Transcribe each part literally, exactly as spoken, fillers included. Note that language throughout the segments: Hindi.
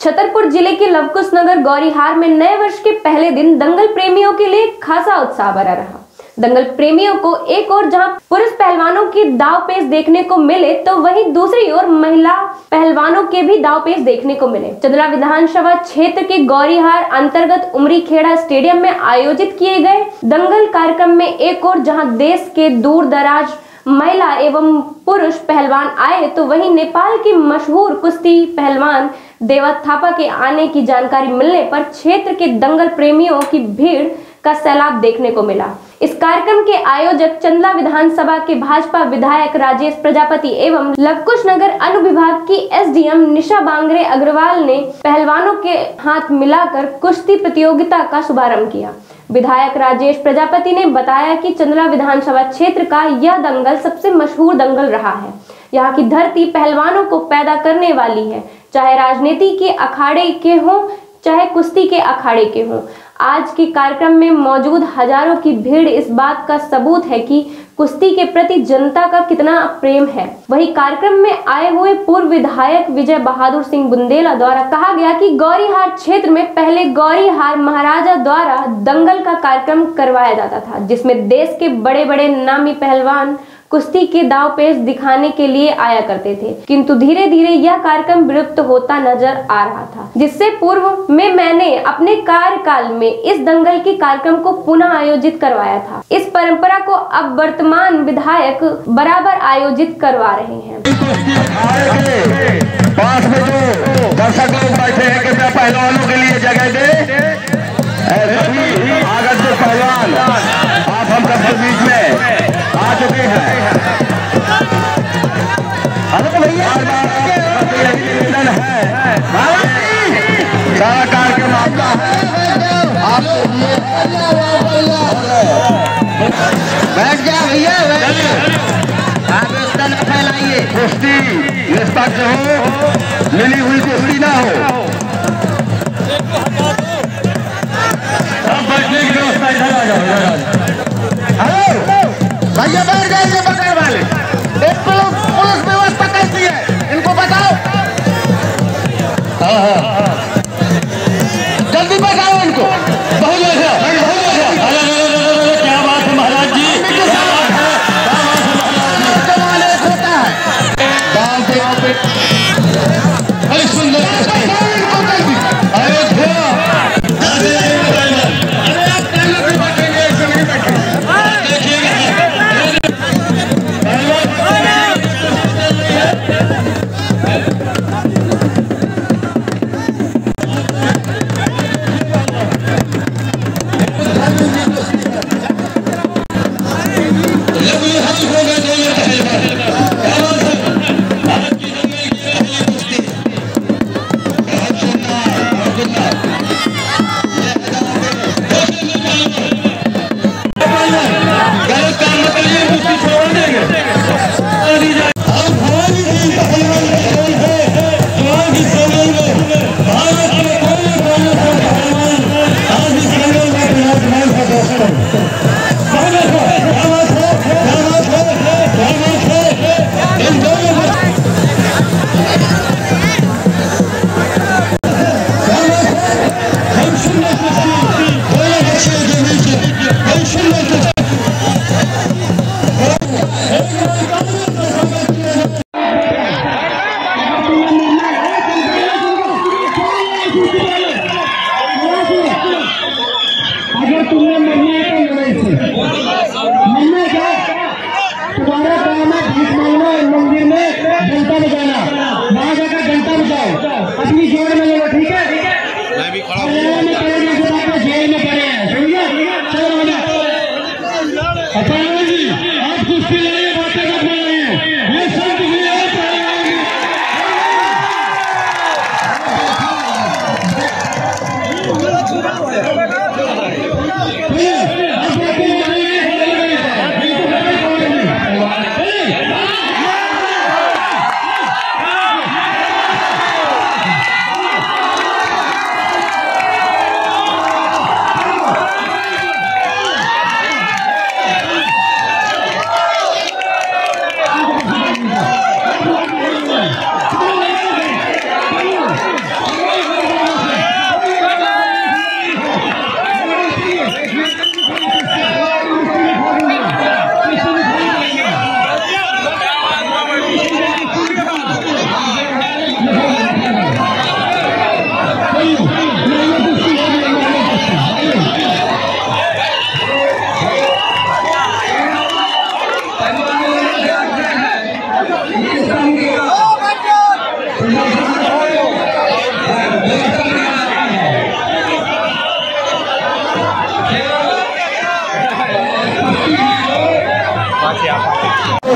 छतरपुर जिले के लवकुश नगर गौरीहार में नए वर्ष के पहले दिन दंगल प्रेमियों के लिए खासा उत्साह भरा रहा। दंगल प्रेमियों को एक ओर जहां पुरुष पहलवानों की दाव पेच देखने को मिले तो वहीं दूसरी ओर महिला पहलवानों के भी दाव पेच देखने को मिले। चंदला विधानसभा क्षेत्र के गौरीहार अंतर्गत उमरी खेड़ा स्टेडियम में आयोजित किए गए दंगल कार्यक्रम में एक ओर जहां देश के दूर दराज महिला एवं पुरुष पहलवान आए तो वहीं नेपाल के मशहूर कुश्ती पहलवान देवा थापा के आने की जानकारी मिलने पर क्षेत्र के दंगल प्रेमियों की भीड़ का सैलाब देखने को मिला। इस कार्यक्रम के आयोजक चंदला विधानसभा के भाजपा विधायक राजेश प्रजापति एवं लवकुश नगर अनुविभाग की एसडीएम निशा बांगरे अग्रवाल ने पहलवानों के हाथ मिलाकर कुश्ती प्रतियोगिता का शुभारंभ किया। विधायक राजेश प्रजापति ने बताया कि चंदला विधानसभा क्षेत्र का यह दंगल सबसे मशहूर दंगल रहा है। यहाँ की धरती पहलवानों को पैदा करने वाली है, चाहे राजनीति के अखाड़े के हों चाहे कुश्ती के अखाड़े के हों। आज के कार्यक्रम में मौजूद हजारों की भीड़ इस बात का सबूत है कि कुश्ती के प्रति जनता का कितना प्रेम है। वहीं कार्यक्रम में आए हुए पूर्व विधायक विजय बहादुर सिंह बुंदेला द्वारा कहा गया कि गौरीहार क्षेत्र में पहले गौरीहार महाराजा द्वारा दंगल का कार्यक्रम करवाया जाता था, जिसमें देश के बड़े बड़े नामी पहलवान कुश्ती के दाव पेच दिखाने के लिए आया करते थे, किंतु धीरे धीरे यह कार्यक्रम विलुप्त होता नजर आ रहा था। जिससे पूर्व में मैंने अपने कार्यकाल में इस दंगल के कार्यक्रम को पुनः आयोजित करवाया था। इस परंपरा को अब वर्तमान विधायक बराबर आयोजित करवा रहे हैं। पास में जो दर्शक लोग बैठे हैं कृपया पहलवानों के लिए जगह दे। आगत जो पहलवान आप हम सबके बीच में आ चुके हैं। निवेदन है सारा कार्यक्रम आपका है, आपको बैठ जा भैया, आप रिश्ता न फैलाइए। कुश्ती निष्पक्ष हो, मिली हुई कुश्ती ना हो। बैठने की व्यवस्था इधर आ जाओ। हेलो भैया, बैठ जाइए बगल वाले। एक पुलिस व्यवस्था कैसी है इनको बताओ। हाँ हाँ जल्दी बताओ इनको। बहुत अच्छा, बहुत अच्छा। क्या बात है महाराज जी, क्या बात है, कमाल एक होता है। गाँव पे गाँव पे बड़ी सुंदर इनको कर दी। अरे गलत काम मत करिए, मुझसे छोड़ देंगे।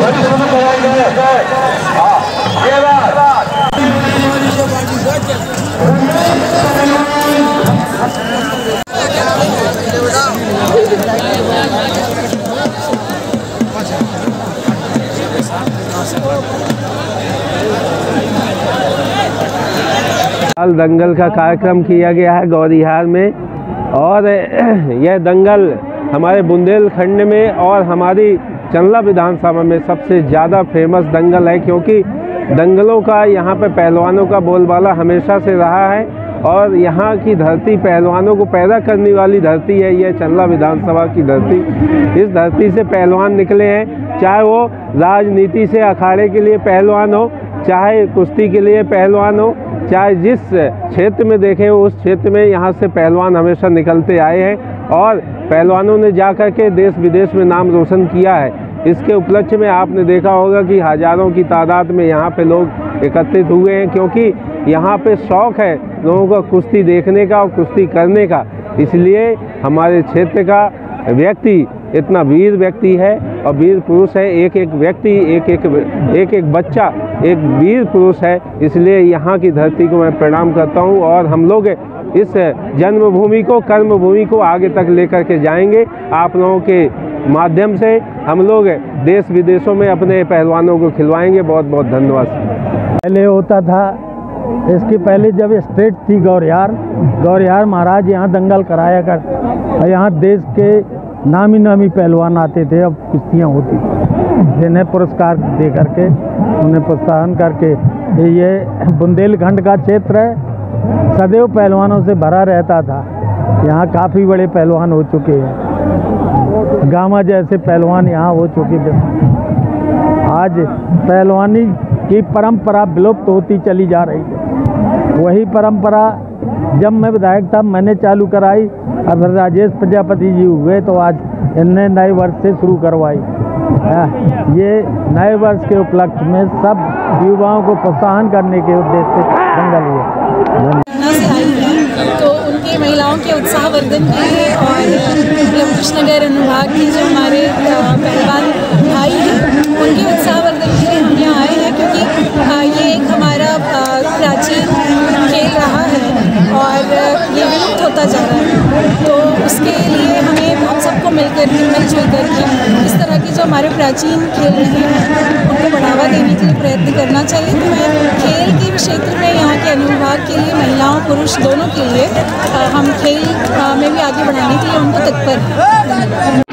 दंगल का कार्यक्रम किया गया है गौरीहार में, और यह दंगल हमारे बुंदेलखंड में और हमारी चंदला विधानसभा में सबसे ज़्यादा फेमस दंगल है, क्योंकि दंगलों का यहाँ पे पहलवानों का बोलबाला हमेशा से रहा है और यहाँ की धरती पहलवानों को पैदा करने वाली धरती है। यह चंदला विधानसभा की धरती, इस धरती से पहलवान निकले हैं, चाहे वो राजनीति से अखाड़े के लिए पहलवान हो, चाहे कुश्ती के लिए पहलवान हो, चाहे जिस क्षेत्र में देखें उस क्षेत्र में यहाँ से पहलवान हमेशा निकलते आए हैं और पहलवानों ने जाकर के देश विदेश में नाम रोशन किया है। इसके उपलक्ष्य में आपने देखा होगा कि हज़ारों की तादाद में यहाँ पे लोग एकत्रित हुए हैं, क्योंकि यहाँ पे शौक़ है लोगों को कुश्ती देखने का और कुश्ती करने का। इसलिए हमारे क्षेत्र का व्यक्ति इतना वीर व्यक्ति है और वीर पुरुष है, एक एक व्यक्ति एक एक एक एक बच्चा एक वीर पुरुष है। इसलिए यहाँ की धरती को मैं प्रणाम करता हूँ और हम लोग इस जन्मभूमि को, कर्मभूमि को आगे तक लेकर के जाएंगे। आप लोगों के माध्यम से हम लोग देश विदेशों में अपने पहलवानों को खिलवाएंगे। बहुत बहुत धन्यवाद। पहले होता था, इसके पहले जब स्टेट थी गौरिहार, गौरिहार महाराज यहाँ दंगल कराया कर और यहाँ देश के नामी नामी पहलवान आते थे। अब कुश्तियाँ होती जिन्हें पुरस्कार दे करके उन्हें प्रोत्साहन करके। ये बुंदेलखंड का क्षेत्र है, सदैव पहलवानों से भरा रहता था। यहाँ काफ़ी बड़े पहलवान हो चुके हैं, गामा जैसे पहलवान यहाँ हो चुके हैं। आज पहलवानी की परंपरा विलुप्त होती चली जा रही है। वही परंपरा जब मैं विधायक था मैंने चालू कराई, अब राजेश प्रजापति जी हुए तो आज इनने नए वर्ष से शुरू करवाई। ये नए वर्ष के उपलक्ष्य में सब युवाओं को प्रोत्साहन करने के उद्देश्य से दंगल हुआ। तो उनके महिलाओं के उत्साहवर्धन के लिए और कृष्णनगर अनुभाग के जो हमारे पहलवान भाई हैं उनके उत्साहवर्धन के लिए हम यहाँ आए हैं, क्योंकि ये एक हमारा प्राचीन खेल रहा है और ये विलुप्त होता जा रहा है। तो उसके लिए हमें हम सबको मिलकर के मिलजुल करके इस तरह के जो हमारे प्राचीन खेल रहे हैं उनको बढ़ावा देने के लिए प्रयत्न करना चाहिए। तो मैं खेल के क्षेत्र में यहाँ के अनुभाग के लिए महिलाओं पुरुष दोनों के लिए हम खेल में भी आगे बढ़ाने के लिए उनको तत्पर हैं।